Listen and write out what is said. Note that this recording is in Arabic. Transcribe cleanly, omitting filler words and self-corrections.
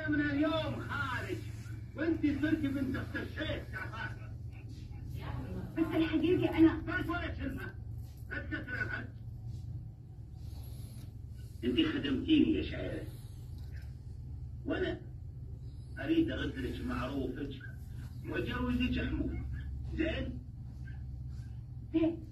من اليوم خارج، وانت صرتي بنت اخت الشيخ يا فاطمه. بس الحقيقة أنا بس ولا كلمه، لا تكسر الحج. انت خدمتيني يا شعيره، وانا اريد ارد لك معروفك واجوزك حمود. زين؟ زين.